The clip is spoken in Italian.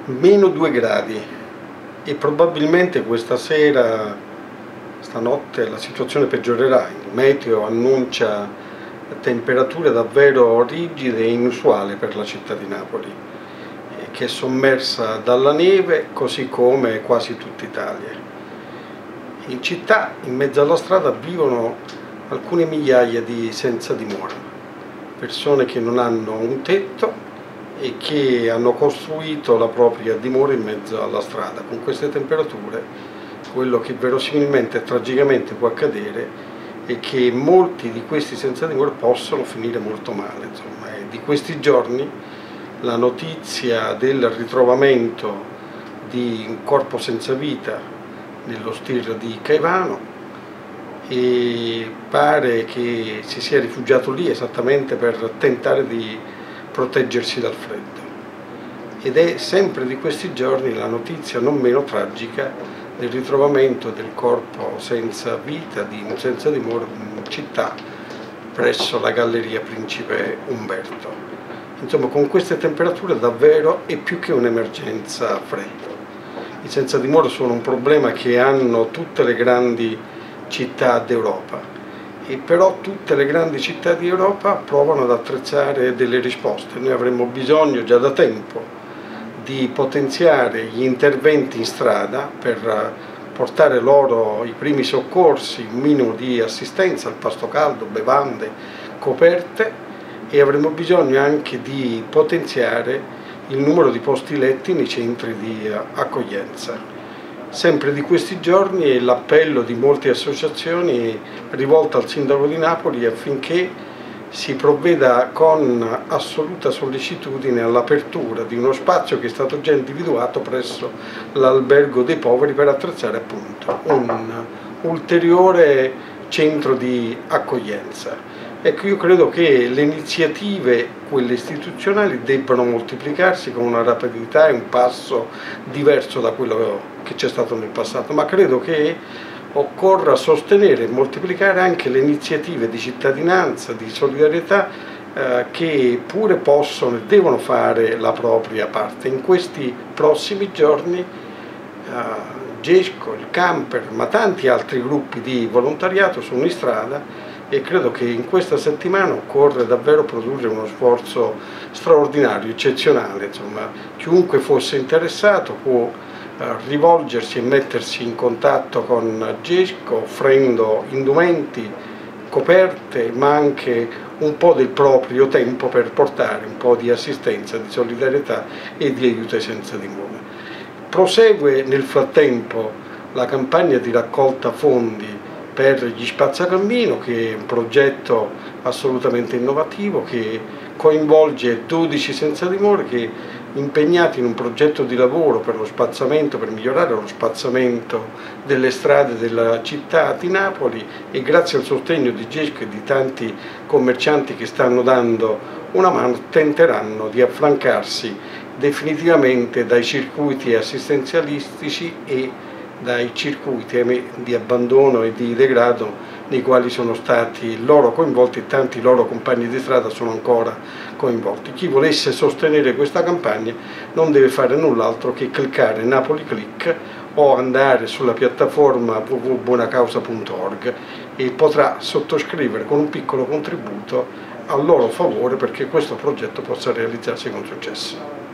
Meno 2 gradi e probabilmente questa sera, stanotte, la situazione peggiorerà. Il meteo annuncia temperature davvero rigide e inusuali per la città di Napoli, che è sommersa dalla neve, così come quasi tutta Italia. In città, in mezzo alla strada, vivono alcune migliaia di senza dimora, persone che non hanno un tetto e che hanno costruito la propria dimora in mezzo alla strada. Con queste temperature, quello che verosimilmente e tragicamente può accadere è che molti di questi senza dimora possono finire molto male. Insomma, di questi giorni la notizia del ritrovamento di un corpo senza vita nello stir di Caivano, e pare che si sia rifugiato lì esattamente per tentare di proteggersi dal freddo. Ed è sempre di questi giorni la notizia non meno tragica del ritrovamento del corpo senza vita di un senza dimora in città presso la Galleria Principe Umberto. Insomma, con queste temperature davvero è più che un'emergenza freddo. I senza dimora sono un problema che hanno tutte le grandi città d'Europa, e però tutte le grandi città d'Europa provano ad attrezzare delle risposte. Noi avremmo bisogno già da tempo di potenziare gli interventi in strada per portare loro i primi soccorsi, un minimo di assistenza al pasto caldo, bevande, coperte, e avremmo bisogno anche di potenziare il numero di posti letti nei centri di accoglienza. Sempre di questi giorni è l'appello di molte associazioni rivolto al sindaco di Napoli affinché si provveda con assoluta sollecitudine all'apertura di uno spazio che è stato già individuato presso l'Albergo dei Poveri per attrezzare appunto un ulteriore centro di accoglienza. Ecco, io credo che le iniziative, quelle istituzionali, debbano moltiplicarsi con una rapidità e un passo diverso da quello che c'è stato nel passato, ma credo che occorra sostenere e moltiplicare anche le iniziative di cittadinanza, di solidarietà, che pure possono e devono fare la propria parte. In questi prossimi giorni GESCO, il Camper, ma tanti altri gruppi di volontariato sono in strada, e credo che in questa settimana occorre davvero produrre uno sforzo straordinario, eccezionale. Insomma, chiunque fosse interessato può rivolgersi e mettersi in contatto con GESCO offrendo indumenti, coperte, ma anche un po' del proprio tempo per portare un po' di assistenza, di solidarietà e di aiuto ai senza dimora. Prosegue nel frattempo la campagna di raccolta fondi per gli spazzacammino, che è un progetto assolutamente innovativo che coinvolge 12 senza dimora che, impegnati in un progetto di lavoro per lo spazzamento, per migliorare lo spazzamento delle strade della città di Napoli, e grazie al sostegno di GESCO e di tanti commercianti che stanno dando una mano, tenteranno di affrancarsi definitivamente dai circuiti assistenzialistici e dai circuiti di abbandono e di degrado nei quali sono stati loro coinvolti, e tanti loro compagni di strada sono ancora coinvolti. Chi volesse sostenere questa campagna non deve fare null'altro che cliccare Napoli Click o andare sulla piattaforma www.buonacausa.org e potrà sottoscrivere con un piccolo contributo a loro favore perché questo progetto possa realizzarsi con successo.